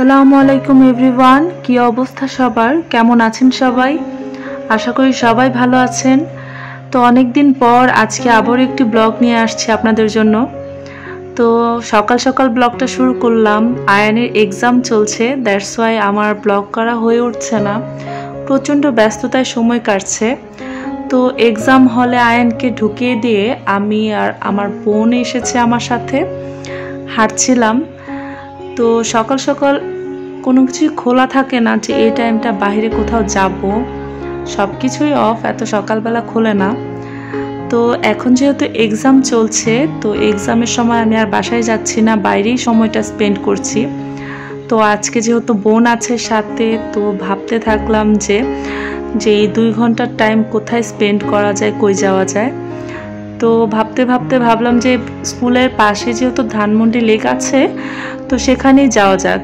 আসসালামু আলাইকুম এভরিওয়ান, কি অবস্থা সবার? কেমন আছেন সবাই? আশা করি সবাই ভালো আছেন। তো অনেক দিন পর আজকে আবার একটি ব্লগ নিয়ে আসছি আপনাদের জন্য। তো সকাল সকাল ব্লগটা শুরু করলাম। আয়ানের এক্সাম চলছে, দ্যাটস ওয়াই আমার ব্লগ করা হয়ে উঠছে না, প্রচণ্ড ব্যস্ততায় সময় কাটছে। তো এক্সাম হলে আয়ানকে ঢুকিয়ে দিয়ে আমি আর আমার বোন এসেছে আমার সাথে, হাঁটছিলাম। তো সকাল সকাল কোনো কিছুই খোলা থাকে না যে এই টাইমটা বাইরে কোথাও যাব, সব কিছুই অফ, এত সকালবেলা খোলে না। তো এখন যেহেতু এক্সাম চলছে, তো এক্সামের সময় আমি আর বাসায় যাচ্ছি না, বাইরেই সময়টা স্পেন্ড করছি। তো আজকে যেহেতু বোন আছে সাথে, তো ভাবতে থাকলাম যে এই 2 ঘন্টার টাইম কোথায় স্পেন্ড করা যায়, কই যাওয়া যায়। তো ভাবতে ভাবতে ভাবলাম যে স্কুলের পাশে যেহেতু ধানমন্ডি লেক আছে, তো সেখানেই যাওয়া যাক।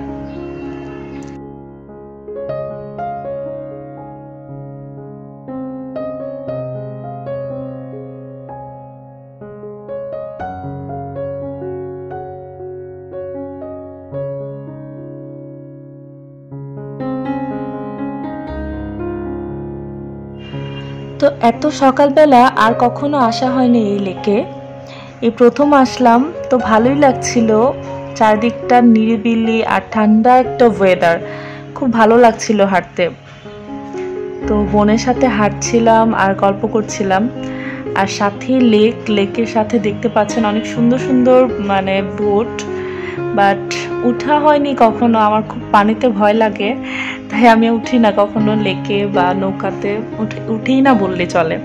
তো এত সকালবেলা আর কখনো আসা হয়নি এই লেকে, এই প্রথম আসলাম। তো ভালোই লাগছিল, চারদিকটা নিরিবিলি আর ঠান্ডা একটা ওয়েদার, খুব ভালো লাগছিল হাঁটতে। তো বোনের সাথে হাঁটছিলাম আর গল্প করছিলাম, আর সাথে লেকের সাথে দেখতে পাচ্ছেন অনেক সুন্দর সুন্দর মানে বোট, বাট উঠা হয়নি কখনো, আমার খুব পানিতে ভয় লাগে, তাই আমি উঠি না কখনো লেকে বা নৌকাতে, উঠেই না বললে চলে।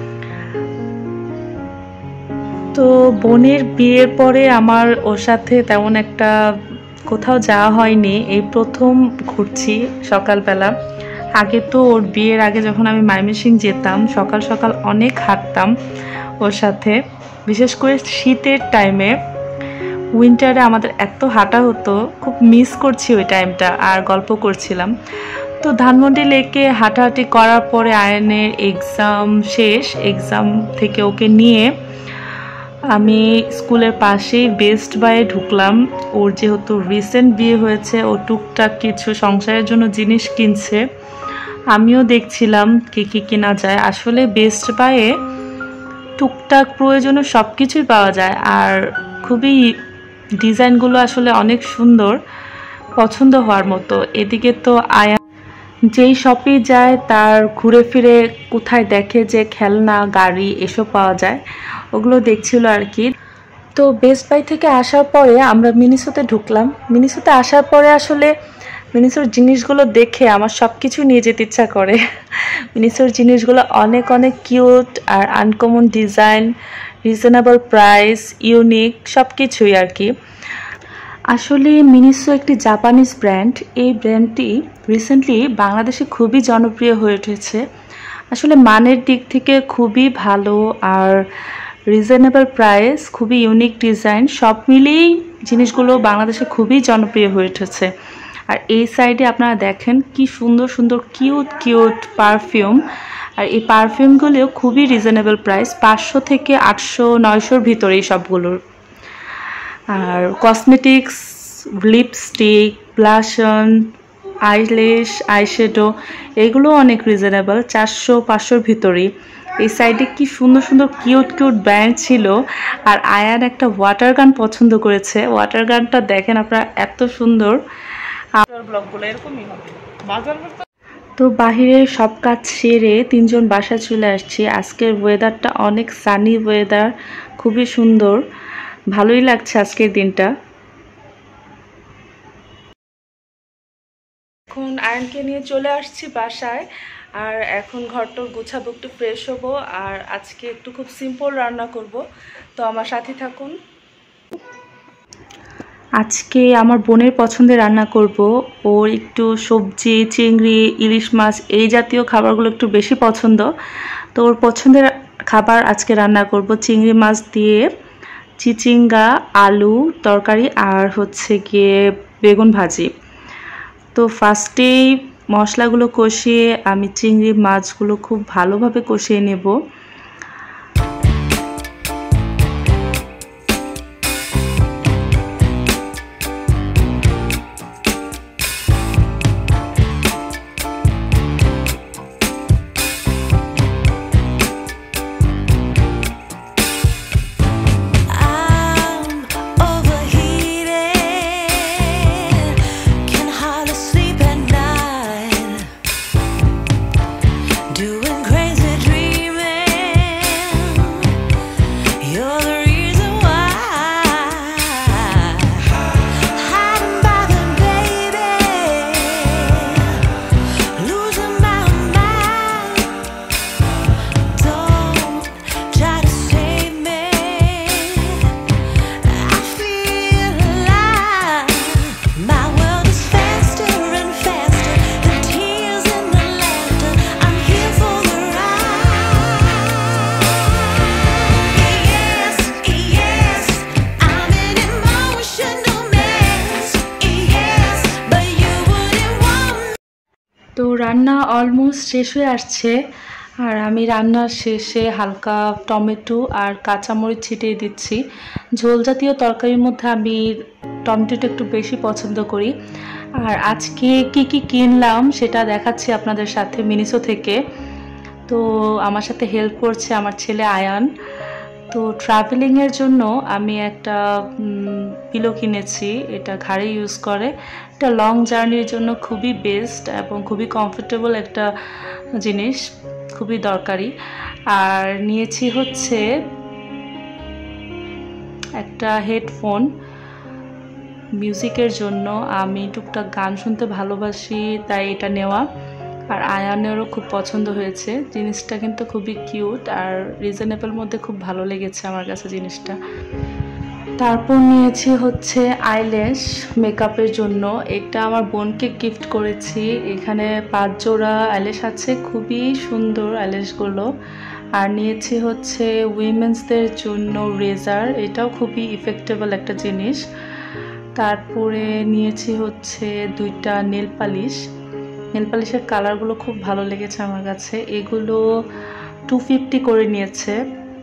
তো বোনের বিয়ের পরে আমার ওর সাথে তেমন একটা কোথাও যাওয়া হয়নি, এই প্রথম ঘুরছি সকালবেলা। আগে তো ওর বিয়ের আগে যখন আমি ময়মনসিংহ যেতাম, সকাল সকাল অনেক হাঁটতাম ওর সাথে, বিশেষ করে শীতের টাইমে। উইন্টারে আমাদের এত হাঁটা হতো, খুব মিস করছি ওই টাইমটা, আর গল্প করছিলাম। তো ধানমন্ডি লেকে হাঁটাহাঁটি করার পরে আয়নের এক্সাম শেষ, এক্সাম থেকে ওকে নিয়ে আমি স্কুলের পাশেই বেস্ট বাইয়ে ঢুকলাম। ওর যেহেতু রিসেন্ট বিয়ে হয়েছে, ও টুকটাক কিছু সংসারের জন্য জিনিস কিনছে, আমিও দেখছিলাম কি কি কেনা যায়। আসলে বেস্ট বাইয়ে টুকটাক প্রয়োজনীয় সব কিছুই পাওয়া যায়, আর খুবই ডিজাইনগুলো আসলে অনেক সুন্দর, পছন্দ হওয়ার মতো। এদিকে তো আয়া যেই শপে যায় তার ঘুরে ফিরে কোথায় দেখে যে খেলনা, গাড়ি এসব পাওয়া যায়, ওগুলো দেখছিল আর কি। তো বেস্ট বাই থেকে আসার পরে আমরা মিনিসোতে ঢুকলাম। মিনিসোতে আসার পরে আসলে মিনিসোর জিনিসগুলো দেখে আমার সব কিছু নিয়ে যেতে ইচ্ছা করে। মিনিসোর জিনিসগুলো অনেক অনেক কিউট আর uncommon design, reasonable price, unique, সব কিছুই আর কি। আসলে মিনিসো একটি জাপানিজ ব্র্যান্ড। এই ব্র্যান্ডটি রিসেন্টলি বাংলাদেশে খুবই জনপ্রিয় হয়ে উঠেছে। আসলে মানের দিক থেকে খুবই ভালো, আর রিজনেবল প্রাইস, খুবই ইউনিক ডিজাইন, সব মিলিয়েই জিনিসগুলো বাংলাদেশে খুবই জনপ্রিয় হয়ে উঠেছে। আর এই সাইডে আপনারা দেখেন কি সুন্দর সুন্দর কিউট কিউট পারফিউম, আর এই পারফিউমগুলোও খুবই রিজনেবল প্রাইস, 500 থেকে 800 900-র ভিতরে এই সবগুলোর। আর cosmetics, lipstick, blush on, eyelash, eyeshadow, এগুলো অনেক রিজনেবল, 400-500-র ভিতরেই। এই সাইডে কি সুন্দর সুন্দর কিউট কিউট ব্র্যান্ড ছিল। আর আয়ান একটা ওয়াটার গান পছন্দ করেছে, ওয়াটার গানটা দেখেন আপনারা, এত সুন্দর। তো বাহিরের সব কাজ সেরে 3 জন বাসায় চলে আসছি। আজকের ওয়েদারটা অনেক সানি ওয়েদার, খুবই সুন্দর, ভালোই লাগছে আজকের দিনটা। এখন আয়নকে নিয়ে চলে আসছি বাসায়, আর এখন ঘরটোর গুছাবো, একটু ফ্রেশ হবো, আর আজকে একটু খুব সিম্পল রান্না করব। তো আমার সাথে থাকুন। আজকে আমার বোনের পছন্দের রান্না করব। ওর একটু সবজি, চিংড়ি, ইলিশ মাছ, এই জাতীয় খাবারগুলো একটু বেশি পছন্দ। তো ওর পছন্দের খাবার আজকে রান্না করব, চিংড়ি মাছ দিয়ে চিচিঙ্গা, আলু তরকারি, আর হচ্ছে গিয়ে বেগুন ভাজি। তো ফার্স্টেই মশলাগুলো কষিয়ে আমি চিংড়ি মাছগুলো খুব ভালোভাবে কষিয়ে নেব। রান্না অলমোস্ট শেষ হয়ে আসছে, আর আমি রান্নার শেষে হালকা টমেটো আর কাঁচামরিচ ছিটিয়ে দিচ্ছি। ঝোল জাতীয় তরকারির মধ্যে আমি টমেটোটা একটু বেশি পছন্দ করি। আর আজকে কি কি কিনলাম সেটা দেখাচ্ছি আপনাদের সাথে মিনিসো থেকে। তো আমার সাথে হেল্প করছে আমার ছেলে আয়ান। তো ট্রাভেলিংয়ের জন্য আমি একটা পিলো কিনেছি, এটা ঘাড়ে ইউজ করে। এটা লং জার্নির জন্য খুবই বেস্ট এবং খুবই কমফোর্টেবল একটা জিনিস, খুবই দরকারি। আর নিয়েছি হচ্ছে একটা হেডফোন মিউজিকের জন্য, আমি টুকটাক গান শুনতে ভালোবাসি তাই এটা নেওয়া। আর আয়ানেরও খুব পছন্দ হয়েছে জিনিসটা, কিন্তু খুবই কিউট আর রিজনেবল মধ্যে খুব ভালো লেগেছে আমার কাছে জিনিসটা। তারপর নিয়েছি হচ্ছে আইল্যাশ মেকআপের জন্য, এটা আমার বোনকে গিফট করেছি। এখানে 5 জোড়া আইল্যাশ আছে, খুবই সুন্দর আইল্যাশগুলো। আর নিয়েছি হচ্ছে উইমেন্সদের জন্য রেজার, এটাও খুবই ইফেক্টেবল একটা জিনিস। তারপরে নিয়েছি হচ্ছে 2টা নেল পালিশ। নেল পালিশের কালারগুলো খুব ভালো লেগেছে আমার কাছে, এগুলো 250 করে নিয়েছে।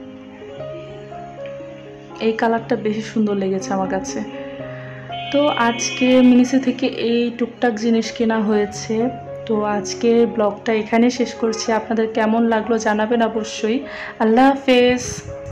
এই কালারটা বেশি সুন্দর লেগেছে আমার কাছে। তো আজকে মিনিসো থেকে এই টুকটাক জিনিস কেনা হয়েছে। তো আজকে ব্লগটা এখানে শেষ করছি, আপনাদের কেমন লাগলো জানাবেন অবশ্যই। আল্লাহ হাফেজ।